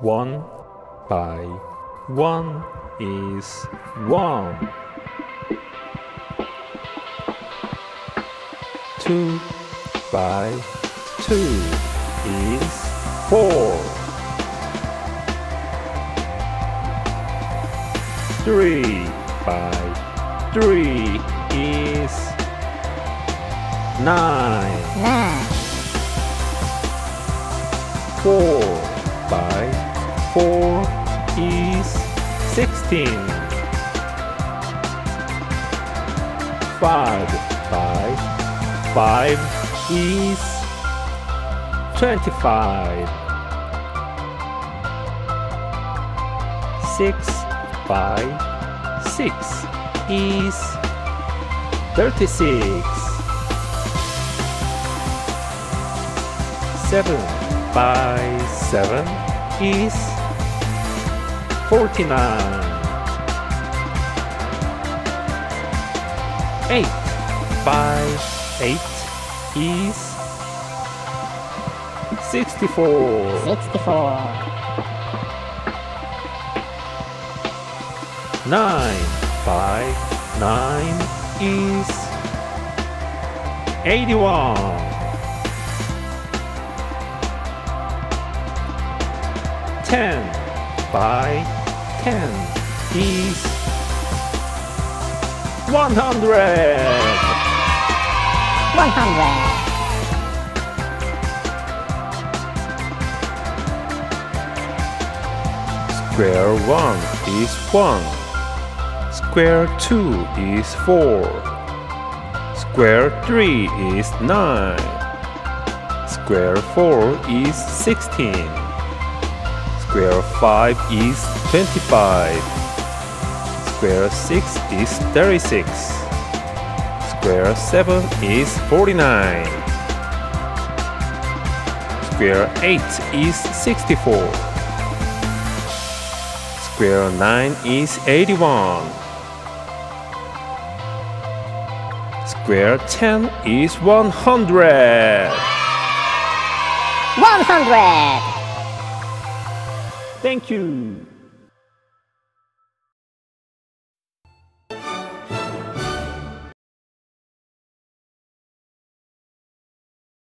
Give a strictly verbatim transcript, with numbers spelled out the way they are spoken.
One by one is one. Two by two is four. Three by three is nine. Nine. Four by four is sixteen. Five by five is twenty-five. Six by six is thirty-six. Seven by seven is forty-nine. Eight by eight is sixty-four. Sixty-four. Nine by nine is eighty-one. Ten by ten is one hundred. One hundred. Square one is one. Square two is four. Square three is nine. Square four is sixteen. Square five is twenty-five. Square six is thirty-six. Square seven is forty-nine. Square eight is sixty-four. Square nine is eighty-one. Square ten is one hundred. One hundred. Thank you.